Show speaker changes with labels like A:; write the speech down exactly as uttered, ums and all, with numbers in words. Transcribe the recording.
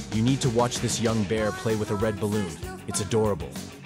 A: You need to watch this young bear play with a red balloon. It's adorable.